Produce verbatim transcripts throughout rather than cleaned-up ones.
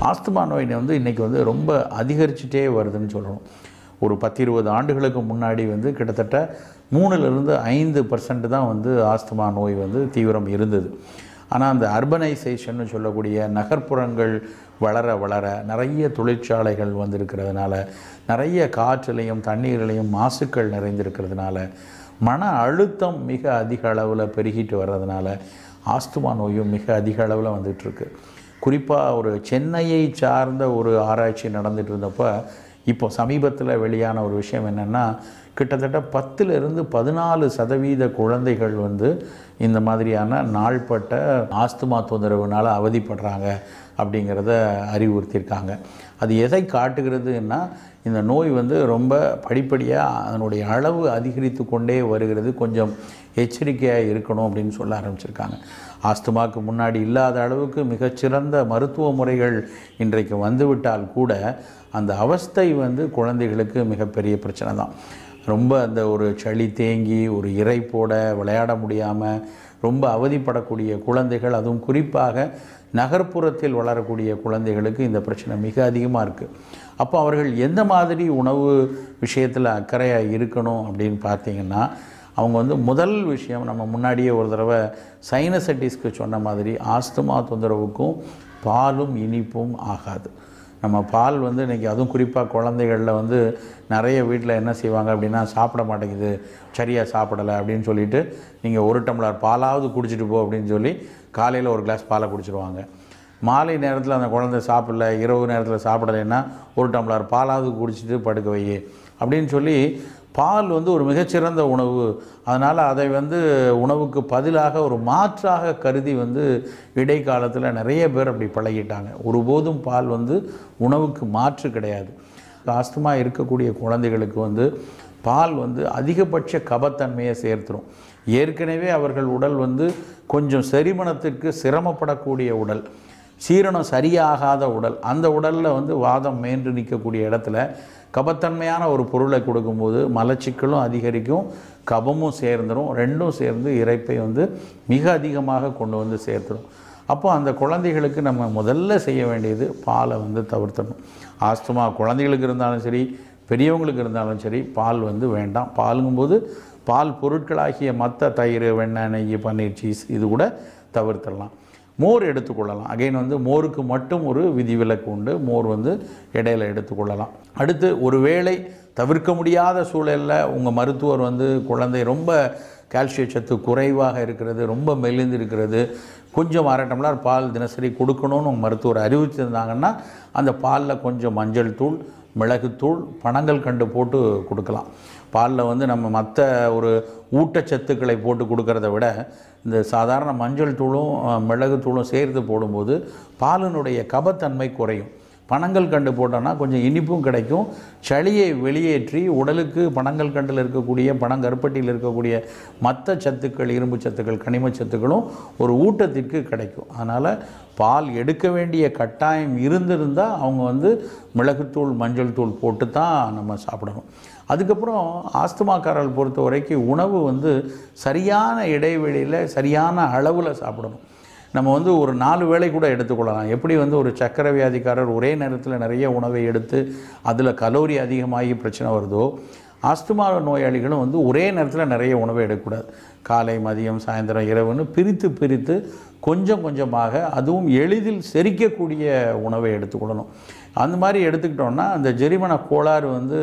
Asthma நோய் வந்து இன்றைக்கி வந்து ரொம்ப அதிகரிச்சுட்டே வருதுன்னு சொல்லணும். ஒரு பத்து இருபது ஆண்டுகளுக்கு முன்னாடி வந்து கிட்டத்தட்ட மூணுலேருந்து ஐந்து பர்சன்ட் தான் வந்து ஆஸ்துமா நோய் வந்து தீவிரம் இருந்தது. ஆனால் அந்த அர்பனைசேஷன் சொல்லக்கூடிய நகர்ப்புறங்கள் வளர வளர நிறைய தொழிற்சாலைகள் வந்திருக்கிறதுனால, நிறைய காற்றுலையும் தண்ணீரிலையும் மாசுக்கள் நிறைந்திருக்கிறதுனால, மன அழுத்தம் மிக அதிக அளவில் பெருகிட்டு வர்றதுனால ஆஸ்துமா நோயும் மிக அதிக அளவில் வந்துட்டுருக்கு. குறிப்பாக ஒரு சென்னையை சார்ந்த ஒரு ஆராய்ச்சி நடந்துகிட்டு இருந்தப்போ இப்போ சமீபத்தில் வெளியான ஒரு விஷயம் என்னென்னா, கிட்டத்தட்ட பத்துலேருந்து பதினாலு சதவீத குழந்தைகள் வந்து இந்த மாதிரியான நாள்பட்ட ஆஸ்துமா தொந்தரவுனால் அவதிப்படுறாங்க அப்படிங்கிறத அறிவுறுத்தியிருக்காங்க. அது எதை காட்டுகிறதுன்னா, இந்த நோய் வந்து ரொம்ப படிப்படியாக அதனுடைய அளவு அதிகரித்து கொண்டே வருகிறது, கொஞ்சம் எச்சரிக்கையாக இருக்கணும் அப்படின்னு சொல்ல ஆரம்பிச்சிருக்காங்க. ஆஸ்துமாவுக்கு முன்னாடி இல்லாத அளவுக்கு மிகச்சிறந்த மருத்துவ முறைகள் இன்றைக்கு வந்துவிட்டால் கூட அந்த அவஸ்தை வந்து குழந்தைகளுக்கு மிகப்பெரிய பிரச்சனை தான். ரொம்ப அந்த ஒரு சளி தேங்கி ஒரு இறைப்போட விளையாட முடியாமல் ரொம்ப அவதிப்படக்கூடிய குழந்தைகள், அதுவும் குறிப்பாக நகர்ப்புறத்தில் வளரக்கூடிய குழந்தைகளுக்கு இந்த பிரச்சனை மிக அதிகமாக இருக்குது. அப்போ அவர்கள் எந்த மாதிரி உணவு விஷயத்தில் அக்கறையாக இருக்கணும் அப்படின்னு பார்த்திங்கன்னா, அவங்க வந்து முதல் விஷயம், நம்ம முன்னாடியே ஒரு தடவை சைனசைட்டிஸ்க்கு சொன்ன மாதிரி ஆஸ்துமா தொந்தரவுக்கும் பாலும் இனிப்பும் ஆகாது. நம்ம பால் வந்து இன்றைக்கி அதுவும் குறிப்பாக குழந்தைகளில் வந்து நிறைய வீட்டில் என்ன செய்வாங்க அப்படின்னா, சாப்பிட மாட்டேங்குது, சரியாக சாப்பிடலை அப்படின்னு சொல்லிவிட்டு நீங்கள் ஒரு டம்ளர் பாலாவது குடிச்சிட்டு போ அப்படின்னு சொல்லி காலையில் ஒரு கிளாஸ் பாலை குடிச்சிடுவாங்க. மாலை நேரத்தில் அந்த குழந்தை சாப்பிடல, இரவு நேரத்தில் சாப்பிடலைன்னா ஒரு டம்ளர் பாலாவது குடிச்சிட்டு படுக்க வை அப்படின்னு சொல்லி, பால் வந்து ஒரு மிகச்சிறந்த உணவு, அதனால் அதை வந்து உணவுக்கு பதிலாக ஒரு மாற்றாக கருதி வந்து இடைக்காலத்தில் நிறைய பேர் அப்படி பழகிட்டாங்க. ஒருபோதும் பால் வந்து உணவுக்கு மாற்று கிடையாது. ஆஸ்துமா இருக்கக்கூடிய குழந்தைகளுக்கு வந்து பால் வந்து அதிகபட்ச கபத்தன்மையை சேர்த்துரும். ஏற்கனவே அவர்கள் உடல் வந்து கொஞ்சம் செரிமணத்துக்கு சிரமப்படக்கூடிய உடல், சீரணம் சரியாகாத உடல், அந்த உடலில் வந்து வாதம் மேன்று நிற்கக்கூடிய இடத்துல கபத்தன்மையான ஒரு பொருளை கொடுக்கும்போது மலச்சிக்கலும் அதிகரிக்கும், கபமும் சேர்ந்துடும், ரெண்டும் சேர்ந்து இரைப்பை வந்து மிக அதிகமாக கொண்டு வந்து சேர்த்துடும். அப்போ அந்த குழந்தைகளுக்கு நம்ம முதல்ல செய்ய வேண்டியது பாலை வந்து தவிர்த்தணும். ஆஸ்துமா குழந்தைகளுக்கு இருந்தாலும் சரி, பெரியவங்களுக்கு இருந்தாலும் சரி, பால் வந்து வேண்டாம். பாலுங்கும்போது பால் பொருட்களாகிய மற்ற தயிர், வெண்ணெய், நெய், பன்னீர், சீஸ் இது கூட தவிர்த்திடலாம். மோர் எடுத்துக்கொள்ளலாம். அகைன் வந்து மோருக்கு மட்டும் ஒரு விதிவிலக்கு உண்டு, மோர் வந்து இடையில எடுத்துக்கொள்ளலாம். அடுத்து ஒருவேளை தவிர்க்க முடியாத சூழலில் உங்கள் மருத்துவர் வந்து குழந்தை ரொம்ப கால்சியம் சத்து குறைவாக இருக்கிறது, ரொம்ப மெலிந்து இருக்கிறது, கொஞ்சம் அரை டம்ளர் பால் தினசரி கொடுக்கணும்னு உங்கள் மருத்துவர் அறிவிச்சிருந்தாங்கன்னா அந்த பாலில் கொஞ்சம் மஞ்சள் தூள், மிளகுத்தூள், பனங்கள் கண்டு போட்டு கொடுக்கலாம். பாலில் வந்து நம்ம மற்ற ஒரு ஊட்டச்சத்துக்களை போட்டு கொடுக்கறத விட இந்த சாதாரண மஞ்சள் தூளும் மிளகுத்தூளும் சேர்த்து போடும்போது பாலினுடைய கபத்தன்மை குறையும். பனங்கள் கண்டு போட்டோன்னா கொஞ்சம் இனிப்பும் கிடைக்கும், சளியை வெளியேற்றி உடலுக்கு பனங்கள் கண்டில் இருக்கக்கூடிய பனங்கருப்பட்டியில் இருக்கக்கூடிய மற்ற சத்துக்கள், இரும்பு சத்துக்கள், கனிம சத்துக்களும் ஒரு ஊட்டத்திற்கு கிடைக்கும். அதனால் பால் எடுக்க வேண்டிய கட்டாயம் இருந்திருந்தால் அவங்க வந்து மிளகுத்தூள், மஞ்சள் தூள் போட்டு தான் நம்ம சாப்பிடணும். அதுக்கப்புறம் ஆஸ்துமாக்காரர்கள் பொறுத்த வரைக்கும் உணவு வந்து சரியான இடைவெளியில் சரியான அளவில் சாப்பிடணும். நம்ம வந்து ஒரு நாலு வேளை கூட எடுத்துக்கொள்ளலாம். எப்படி வந்து ஒரு சர்க்கரை வியாதிக்காரர் ஒரே நேரத்தில் நிறைய உணவை எடுத்து அதில் கலோரி அதிகமாகி பிரச்சனை வருதோ, ஆஸ்துமா நோயாளிகளும் வந்து ஒரே நேரத்தில் நிறைய உணவை எடுக்கக்கூடாது. காலை, மதியம், சாயந்தரம், இரவுன்னு பிரித்து பிரித்து கொஞ்சம் கொஞ்சமாக, அதுவும் எளிதில் செரிக்கக்கூடிய உணவை எடுத்துக்கொள்ளணும். அந்த மாதிரி எடுத்துக்கிட்டோன்னா அந்த செரிமன கோளாறு வந்து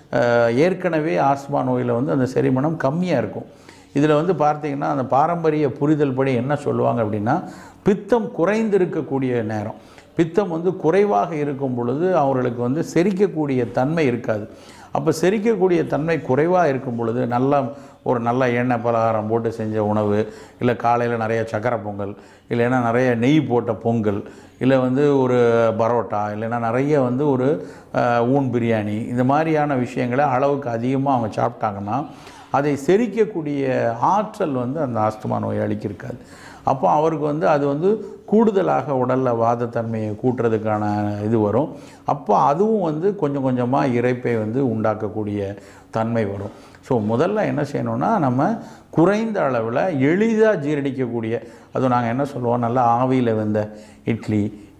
ஏற்கனவே ஆஸ்துமா நோயில் வந்து அந்த செரிமனம் கம்மியாக இருக்கும். இதில் வந்து பார்த்திங்கன்னா அந்த பாரம்பரிய புரிதல் படி என்ன சொல்லுவாங்க அப்படின்னா, பித்தம் குறைந்திருக்கக்கூடிய நேரம், பித்தம் வந்து குறைவாக இருக்கும் பொழுது அவர்களுக்கு வந்து செரிக்கக்கூடிய தன்மை இருக்காது. அப்போ செரிக்கக்கூடிய தன்மை குறைவாக இருக்கும் பொழுது நல்லா ஒரு நல்ல எண்ணெய் பலகாரம் போட்டு செஞ்ச உணவு, இல்லை காலையில் நிறைய சக்கரை பொங்கல், இல்லைன்னா நிறைய நெய் போட்ட பொங்கல், இல்லை வந்து ஒரு பரோட்டா, இல்லைன்னா நிறைய வந்து ஒரு ஊன் பிரியாணி, இந்த மாதிரியான விஷயங்களை அளவுக்கு அதிகமாக அவங்க சாப்பிட்டாங்கன்னா அதை செரிக்கக்கூடிய ஆற்றல் வந்து அந்த ஆஸ்துமா நோயாளிக்கு இருக்காது. அப்போ அவருக்கு வந்து அது வந்து கூடுதலாக உடலில் வாதத்தன்மையை கூட்டுறதுக்கான இது வரும். அப்போ அதுவும் வந்து கொஞ்சம் கொஞ்சமாக இரைப்பை வந்து உண்டாக்கக்கூடிய தன்மை வரும். ஸோ முதல்ல என்ன செய்யணும்னா, நம்ம குறைந்த அளவில் எளிதாக ஜீரணிக்கக்கூடிய, அதுவும் நாங்கள் என்ன சொல்லுவோம், நல்லா ஆவியில் வெந்த இட்லி,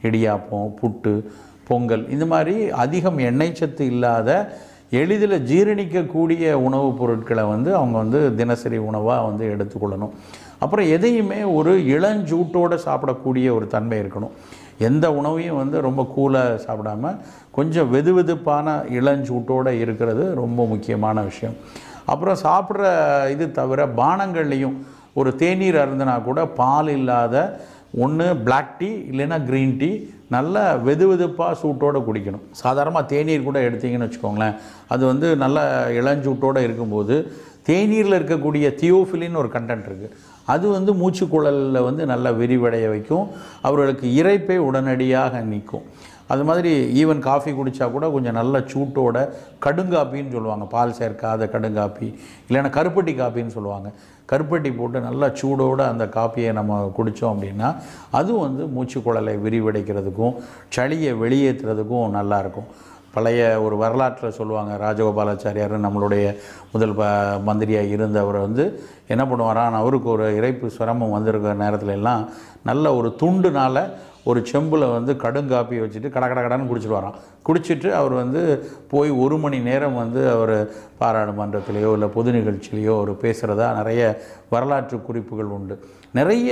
இடியாப்பம், புட்டு, பொங்கல் இந்த மாதிரி அதிகம் எண்ணெய் சத்து இல்லாத எளிதில் ஜீரணிக்கக்கூடிய உணவுப் பொருட்களை வந்து அவங்க வந்து தினசரி உணவாக வந்து எடுத்துக்கொள்ளணும். அப்புறம் எதையுமே ஒரு இளஞ்சூட்டோடு சாப்பிடக்கூடிய ஒரு தன்மை இருக்கணும். எந்த உணவையும் வந்து ரொம்ப கூலாக சாப்பிடாம கொஞ்சம் வெது வெதுப்பான இளஞ்சூட்டோடு இருக்கிறது ரொம்ப முக்கியமான விஷயம். அப்புறம் சாப்பிட்ற இது தவிர பானங்கள்லேயும் ஒரு தேநீர் அருந்தினா கூட பால் இல்லாத ஒன்று பிளாக் டீ இல்லைன்னா க்ரீன் டீ நல்லா வெது வெதுப்பாக சூட்டோடு குடிக்கணும். சாதாரணமாக தேநீர் கூட எடுத்திங்கன்னு வச்சுக்கோங்களேன், அது வந்து நல்ல இளஞ்சூட்டோடு இருக்கும்போது தேநீரில் இருக்கக்கூடிய தியோஃபிலின்னு ஒரு கண்டென்ட் இருக்குது. அது வந்து மூச்சுக்குழலில் வந்து நல்லா விரிவடைய வைக்கும், அவர்களுக்கு இரைப்பை உடனடியாக நிற்கும். அது மாதிரி ஈவன் காஃபி குடித்தா கூட கொஞ்சம் நல்ல சூட்டோட கடுங்காப்பின்னு சொல்லுவாங்க, பால் சேர்க்காத கடுங்காப்பி, இல்லைன்னா கருப்பட்டி காப்பின்னு சொல்லுவாங்க. கருப்பட்டி போட்டு நல்லா சூடோடு அந்த காப்பியை நம்ம குடித்தோம் அப்படின்னா அதுவும் வந்து மூச்சுக்குழலை விரிவடைக்கிறதுக்கும் சளியை வெளியேற்றுறதுக்கும் நல்லாயிருக்கும். பழைய ஒரு வரலாற்றில் சொல்லுவாங்க, ராஜகோபாலாச்சாரியார் நம்மளுடைய முதல் ப மந்திரியாக இருந்தவர் வந்து என்ன பண்ணுவாரான், அவருக்கு ஒரு இறைப்பு சிரமம் வந்திருக்கிற நேரத்துல எல்லாம் நல்ல ஒரு துண்டுனால் ஒரு செம்பில் வந்து கடுங்காப்பி வச்சுட்டு கட கட கடன்னு குடிச்சிட்டு வரான். குடிச்சிட்டு அவர் வந்து போய் ஒரு மணி நேரம் வந்து அவர் பாராளுமன்றத்திலேயோ இல்லை பொது நிகழ்ச்சியிலையோ அவர் பேசுகிறதா நிறைய வரலாற்று குறிப்புகள் உண்டு. நிறைய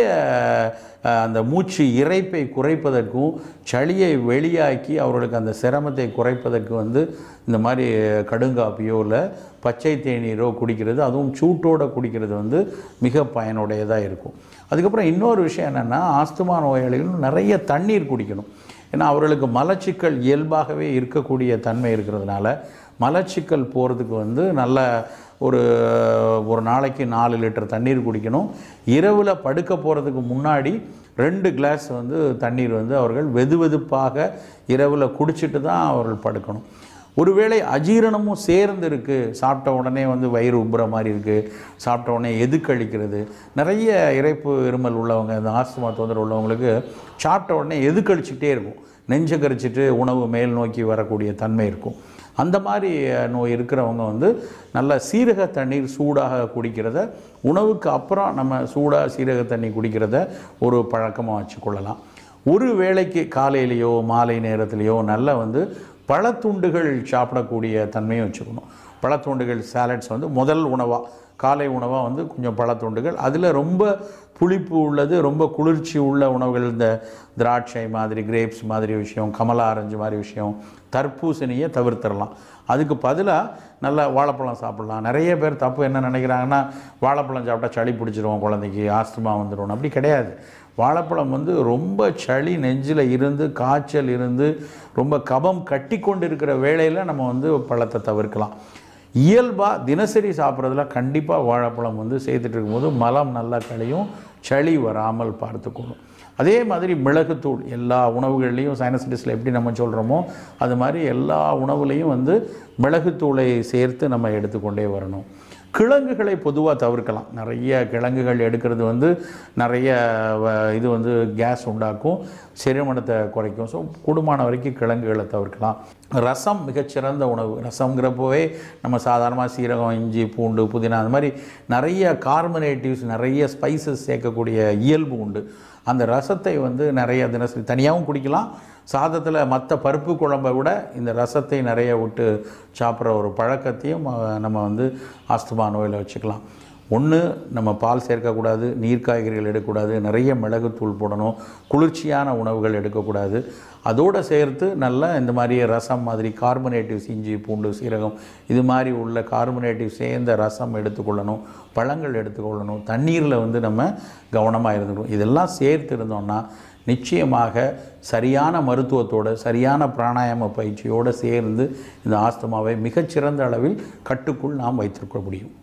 அந்த மூச்சு இரைப்பை குறைப்பதற்கும் சளியை வெளியாக்கி அவர்களுக்கு அந்த சிரமத்தை குறைப்பதற்கு வந்து இந்த மாதிரி கடுங்காப்பியோ இல்லை பச்சை தேநீரோ குடிக்கிறது, அதுவும் சூட்டோடு குடிக்கிறது வந்து மிக பயனுடையதாக இருக்கும். அதுக்கப்புறம் இன்னொரு விஷயம் என்னென்னா, ஆஸ்துமா நோயாளிகள் நிறைய தண்ணீர் குடிக்கணும். ஏன்னா அவர்களுக்கு மலச்சிக்கல் இயல்பாகவே இருக்கக்கூடிய தன்மை இருக்கிறதுனால மலச்சிக்கல் போகிறதுக்கு வந்து நல்ல ஒரு ஒரு நாளைக்கு நாலு லிட்டர் தண்ணீர் குடிக்கணும். இரவில் படுக்க போகிறதுக்கு முன்னாடி ரெண்டு கிளாஸ் வந்து தண்ணீர் வந்து அவர்கள் வெது வெதுப்பாக இரவில் குடிச்சிட்டு தான் அவர்கள் படுக்கணும். ஒருவேளை அஜீரணமும் சேர்ந்து இருக்குது, சாப்பிட்ட உடனே வந்து வயிறு உப்புற மாதிரி இருக்குது, சாப்பிட்ட உடனே எதுக்கழிக்கிறது, நிறைய இரைப்பு இருமல் உள்ளவங்க, இந்த ஆஸ்துமா தொந்தரவு உள்ளவங்களுக்கு சாப்பிட்ட உடனே எதுக்கழிச்சிக்கிட்டே இருக்கும், நெஞ்சை கரிச்சிட்டு உணவு மேல் நோக்கி வரக்கூடிய தன்மை இருக்கும். அந்த மாதிரி நோய் இருக்கிறவங்க வந்து நல்ல சீரக தண்ணீர் சூடாக குடிக்கிறத, உணவுக்கு அப்புறம் நம்ம சூடாக சீரக தண்ணி குடிக்கிறத ஒரு பழக்கமாக வச்சுக்கொள்ளலாம். ஒரு வேளைக்கு காலையிலையோ மாலை நேரத்துலையோ நல்ல வந்து பழத்துண்டுகள் சாப்பிடக்கூடிய தன்மையும் வச்சுக்கணும். பழத்துண்டுகள் சாலட்ஸ் வந்து முதல் உணவாக காலை உணவாக வந்து கொஞ்சம் பழத்துண்டுகள், அதில் ரொம்ப புளிப்பு உள்ளது ரொம்ப குளிர்ச்சி உள்ள உணவுகள், இந்த திராட்சை மாதிரி கிரேப்ஸ் மாதிரி விஷயம், கமலா ஆரஞ்சு மாதிரி விஷயம், தர்பூசணியை தவிர்த்திடலாம். அதுக்கு பதிலாக நல்லா வாழைப்பழம் சாப்பிட்லாம். நிறைய பேர் தப்பு என்ன நினைக்கிறாங்கன்னா, வாழைப்பழம் சாப்பிட்டா சளி பிடிச்சிருவோம், குழந்தைக்கு ஆஸ்துமா வந்துடும். அப்படி கிடையாது. வாழைப்பழம் வந்து ரொம்ப சளி நெஞ்சில் இருந்து காய்ச்சல் இருந்து ரொம்ப கபம் கட்டி கொண்டு இருக்கிற வேளையில் நம்ம வந்து பழத்தை தவிர்க்கலாம். இயல்பாக தினசரி சாப்பிட்றதுல கண்டிப்பாக வாழைப்பழம் வந்து சேர்த்துட்டு இருக்கும்போது மலம் நல்லா கழியும், சளி வராமல் பார்த்துக்கணும். அதே மாதிரி மிளகுத்தூள் எல்லா உணவுகள்லேயும் சைனசிட்டிஸில் எப்படி நம்ம சொல்கிறோமோ அது மாதிரி எல்லா உணவுலேயும் வந்து மிளகுத்தூளை சேர்த்து நம்ம எடுத்துக்கொண்டே வரணும். கிழங்குகளை பொதுவாக தவிர்க்கலாம். நிறைய கிழங்குகள் எடுக்கிறது வந்து நிறைய இது வந்து கேஸ் உண்டாக்கும், செரிமானத்தை குறைக்கும். ஸோ கூடுமான வரைக்கும் கிழங்குகளை தவிர்க்கலாம். ரசம் மிகச்சிறந்த உணவு. ரசம்ங்கிறப்போவே நம்ம சாதாரணமாக சீரகம், இஞ்சி, பூண்டு, புதினா அந்த மாதிரி நிறைய கார்பனேட்டிவ்ஸ் நிறைய ஸ்பைசஸ் சேர்க்கக்கூடிய இயல்பு உண்டு. அந்த ரசத்தை வந்து நிறைய தினசரி தனியாகவும் குடிக்கலாம். சாதத்தில் மற்ற பருப்பு குழம்பை விட இந்த ரசத்தை நிறைய விட்டு சாப்பிட்ற ஒரு பழக்கத்தையும் நம்ம வந்து ஆஸ்துமா நோயில் வச்சுக்கலாம். ஒன்று, நம்ம பால் சேர்க்கக்கூடாது, நீர் காய்கறிகள் எடுக்கக்கூடாது, நிறைய மிளகுத்தூள் போடணும், குளிர்ச்சியான உணவுகள் எடுக்கக்கூடாது. அதோடு சேர்த்து நல்லா இந்த மாதிரி ரசம் மாதிரி கார்பனேட்டிவ்ஸ் இஞ்சி, பூண்டு, சீரகம் இது மாதிரி உள்ள கார்பனேட்டிவ் சேர்ந்த ரசம் எடுத்துக்கொள்ளணும், பழங்கள் எடுத்துக்கொள்ளணும், தண்ணீரில் வந்து நம்ம கவனமாக இருந்துக்கணும். இதெல்லாம் சேர்த்து இருந்தோம்னா நிச்சயமாக சரியான மருத்துவத்தோடு சரியான பிராணாயாம பயிற்சியோடு சேர்ந்து இந்த ஆஸ்துமாவை மிகச்சிறந்த அளவில் கட்டுக்குள் நாம் வைத்திருக்க முடியும்.